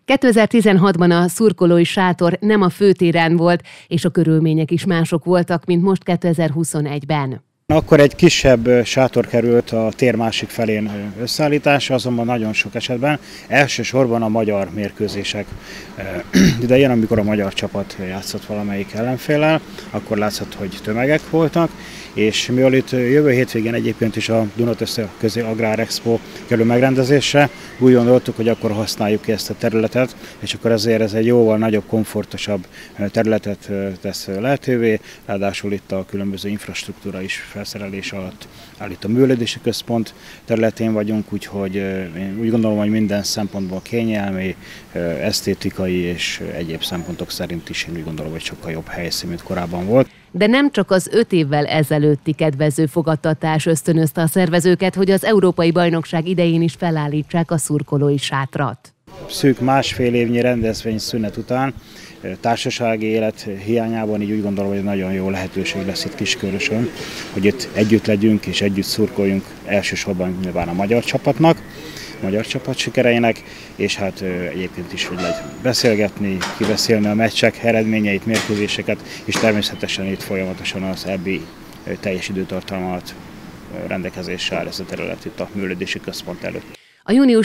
2016-ban a szurkolói sátor nem a főtéren volt, és a körülmények is mások voltak, mint most 2021-ben. Akkor egy kisebb sátor került a tér másik felén összeállításra, azonban nagyon sok esetben elsősorban a magyar mérkőzések idején, amikor a magyar csapat játszott valamelyik ellenféllel, akkor látszott, hogy tömegek voltak, és mivel itt jövő hétvégén egyébként is a Duna-Tisza Közi Agrár Expo kerül megrendezésre, úgy gondoltuk, hogy akkor használjuk ki ezt a területet, és akkor ezért ez egy jóval nagyobb, komfortosabb területet tesz lehetővé, ráadásul itt a különböző infrastruktúra is felszerelés alatt áll, itt a művelődési központ területén vagyunk, úgyhogy én úgy gondolom, hogy minden szempontból kényelmi, esztétikai és egyéb szempontok szerint is én úgy gondolom, hogy sokkal jobb helyszín, mint korábban volt. De nem csak az 5 évvel ezelőtti kedvező fogadtatás ösztönözte a szervezőket, hogy az Európai Bajnokság idején is felállítsák a szurkolói sátrat. Szűk másfél évnyi rendezvényszünet után társasági élet hiányában így úgy gondolom, hogy nagyon jó lehetőség lesz itt Kiskörösön, hogy itt együtt legyünk és együtt szurkoljunk elsősorban nyilván a magyar csapatnak, a magyar csapat sikereinek, és hát egyébként is, hogy lehet beszélgetni, kibeszélni a meccsek eredményeit, mérkőzéseket, és természetesen itt folyamatosan az EBI teljes időtartalma alatt rendelkezésre áll ez a terület itt a művelődési központ előtt. A június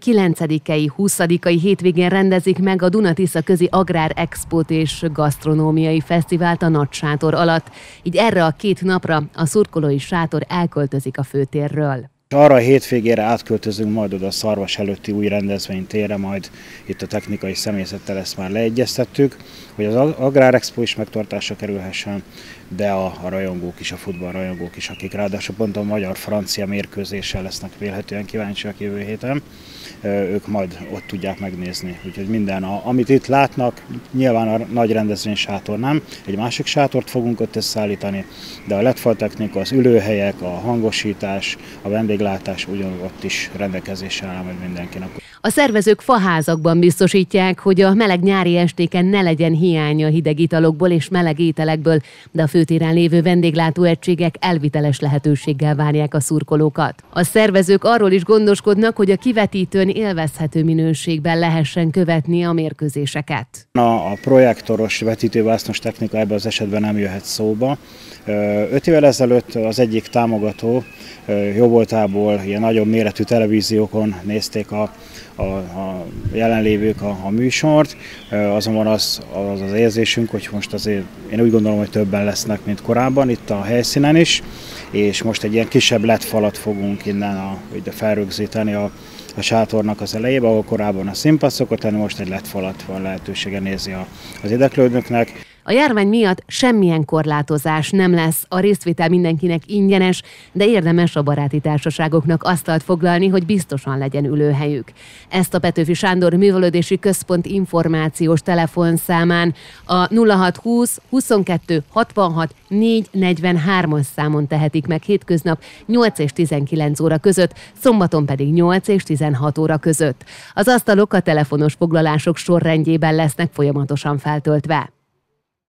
19-i, 20-ai hétvégén rendezik meg a Duna-Tisza Közi Agrár Expót és Gasztronómiai Fesztivált a Nagy Sátor alatt, így erre a 2 napra a szurkolói sátor elköltözik a főtérről. Arra a hétvégére átköltözünk majd oda a Szarvas előtti új rendezvénytérre, majd itt a technikai személyzettel ezt már leegyeztettük, hogy az Agrár Expo is megtartásra kerülhessen, de a rajongók is, a futballrajongók is, akik ráadásul pont a magyar-francia mérkőzéssel lesznek vélhetően kíváncsiak jövő héten, ők majd ott tudják megnézni. Úgyhogy minden, amit itt látnak, nyilván a nagy rendezvény sátor nem, egy másik sátort fogunk ott összeállítani, de a LED-fal technika, az ülőhelyek, a hangosítás, a vendéglátás ugyanott is rendelkezésre áll majd mindenkinek. A szervezők faházakban biztosítják, hogy a meleg nyári estéken ne legyen hiánya hideg italokból és meleg ételekből, de a főtéren lévő vendéglátóegységek elviteles lehetőséggel várják a szurkolókat. A szervezők arról is gondoskodnak, hogy a kivetítőn élvezhető minőségben lehessen követni a mérkőzéseket. A projektoros vetítővásznos technika ebben az esetben nem jöhet szóba. 5 évvel ezelőtt az egyik támogató jóvoltából ilyen nagyobb méretű televíziókon nézték a jelenlévők a műsort, azonban az érzésünk, hogy most azért én úgy gondolom, hogy többen lesznek, mint korábban itt a helyszínen is, és most egy ilyen kisebb LED-falat fogunk innen felrögzíteni a sátornak az elejébe, ahol korábban a színpad szokott lenni, most egy LED-falat van lehetősége nézni az érdeklődőknek. A járvány miatt semmilyen korlátozás nem lesz, a részvétel mindenkinek ingyenes, de érdemes a baráti társaságoknak asztalt foglalni, hogy biztosan legyen ülőhelyük. Ezt a Petőfi Sándor Művelődési Központ információs telefonszámán a 0620 22 66 443-as számon tehetik meg hétköznap 8 és 19 óra között, szombaton pedig 8 és 16 óra között. Az asztalok a telefonos foglalások sorrendjében lesznek folyamatosan feltöltve.